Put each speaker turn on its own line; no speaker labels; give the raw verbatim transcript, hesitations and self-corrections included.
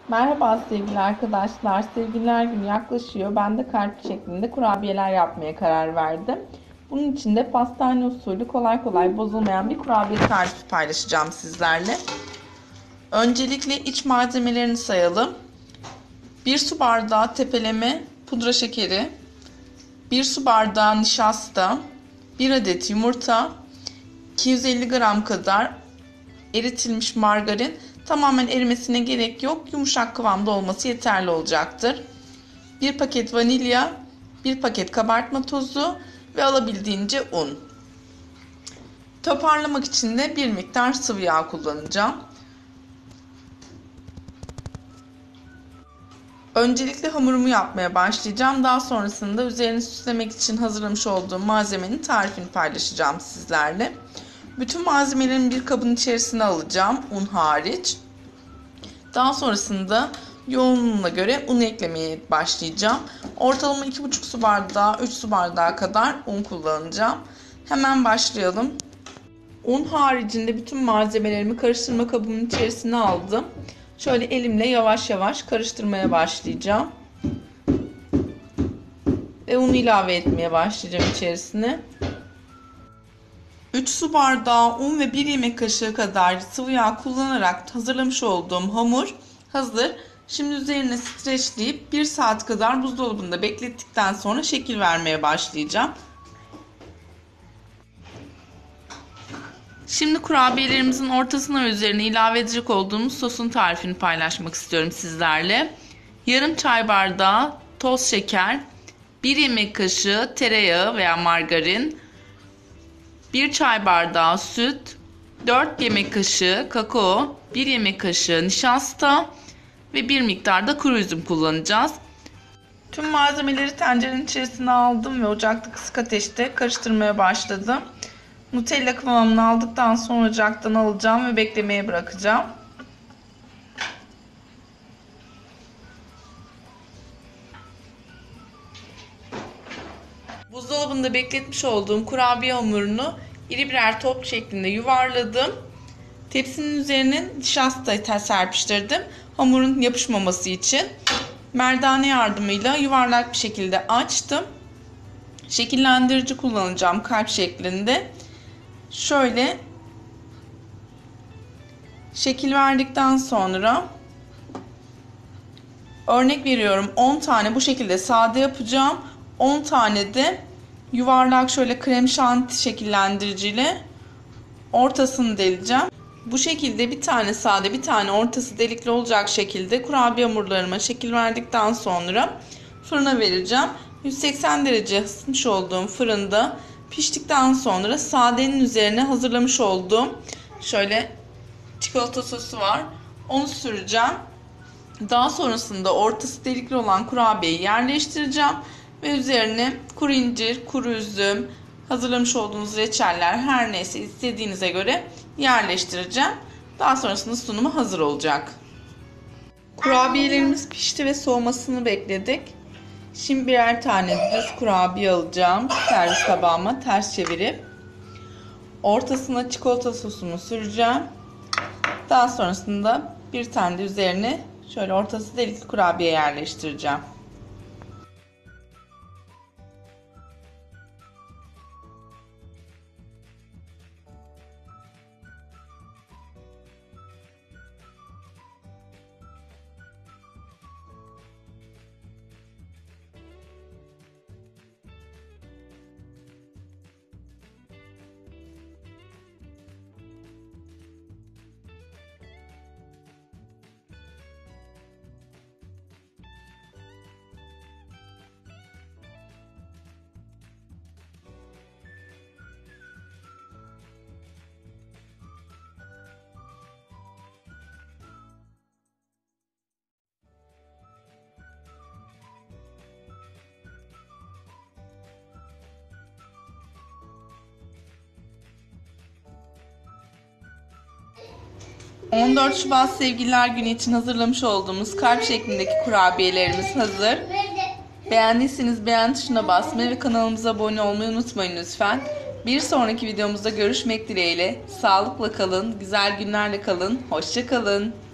Merhaba sevgili arkadaşlar. Sevgililer günü yaklaşıyor. Ben de kalp şeklinde kurabiyeler yapmaya karar verdim. Bunun için de pastane usulü kolay kolay bozulmayan bir kurabiye tarifi paylaşacağım sizlerle. Öncelikle iç malzemelerini sayalım. bir su bardağı tepeleme pudra şekeri, bir su bardağı nişasta, bir adet yumurta, iki yüz elli gram kadar eritilmiş margarin. Tamamen erimesine gerek yok. Yumuşak kıvamda olması yeterli olacaktır. bir paket vanilya, bir paket kabartma tozu ve alabildiğince un. Toparlamak için de bir miktar sıvı yağ kullanacağım. Öncelikle hamurumu yapmaya başlayacağım. Daha sonrasında üzerini süslemek için hazırlamış olduğum malzemenin tarifini paylaşacağım sizlerle. Bütün malzemelerimi bir kabın içerisine alacağım, un hariç. Daha sonrasında yoğunluğuna göre un eklemeye başlayacağım. Ortalama iki buçuk su bardağı, üç su bardağı kadar un kullanacağım. Hemen başlayalım. Un haricinde bütün malzemelerimi karıştırma kabımın içerisine aldım. Şöyle elimle yavaş yavaş karıştırmaya başlayacağım. Ve unu ilave etmeye başlayacağım içerisine. üç su bardağı un ve bir yemek kaşığı kadar sıvı yağ kullanarak hazırlamış olduğum hamur hazır. Şimdi üzerine streçleyip bir saat kadar buzdolabında beklettikten sonra şekil vermeye başlayacağım. Şimdi kurabiyelerimizin ortasına ve üzerine ilave edecek olduğumuz sosun tarifini paylaşmak istiyorum sizlerle. Yarım çay bardağı toz şeker, bir yemek kaşığı tereyağı veya margarin, bir çay bardağı süt, dört yemek kaşığı kakao, bir yemek kaşığı nişasta ve bir miktar da kuru üzüm kullanacağız. Tüm malzemeleri tencerenin içerisine aldım ve ocakta kısık ateşte karıştırmaya başladım. Nutella kıvamını aldıktan sonra ocaktan alacağım ve beklemeye bırakacağım. Buzdolabında bekletmiş olduğum kurabiye hamurunu iri birer top şeklinde yuvarladım. Tepsinin üzerine nişasta serpiştirdim. Hamurun yapışmaması için. Merdane yardımıyla yuvarlak bir şekilde açtım. Şekillendirici kullanacağım kalp şeklinde. Şöyle şekil verdikten sonra örnek veriyorum on tane bu şekilde sade yapacağım. on tane de yuvarlak şöyle krem şanti şekillendiriciyle ortasını deleceğim. Bu şekilde bir tane sade bir tane ortası delikli olacak şekilde kurabiye hamurlarıma şekil verdikten sonra fırına vereceğim. yüz seksen derece ısıtmış olduğum fırında piştikten sonra sadenin üzerine hazırlamış olduğum şöyle çikolata sosu var. Onu süreceğim. Daha sonrasında ortası delikli olan kurabiyeyi yerleştireceğim. Ve üzerine kuru incir, kuru üzüm, hazırlamış olduğunuz reçeller her neyse istediğinize göre yerleştireceğim. Daha sonrasında sunumu hazır olacak. Kurabiyelerimiz pişti ve soğumasını bekledik. Şimdi birer tane düz kurabiye alacağım. Servis tabağıma ters çevirip ortasına çikolata sosumu süreceğim. Daha sonrasında bir tane de üzerine şöyle ortası delikli kurabiye yerleştireceğim. on dört Şubat Sevgililer Günü için hazırlamış olduğumuz kalp şeklindeki kurabiyelerimiz hazır. Beğendiyseniz beğen tuşuna basmayı ve kanalımıza abone olmayı unutmayın lütfen. Bir sonraki videomuzda görüşmek dileğiyle. Sağlıkla kalın, güzel günlerle kalın, hoşça kalın.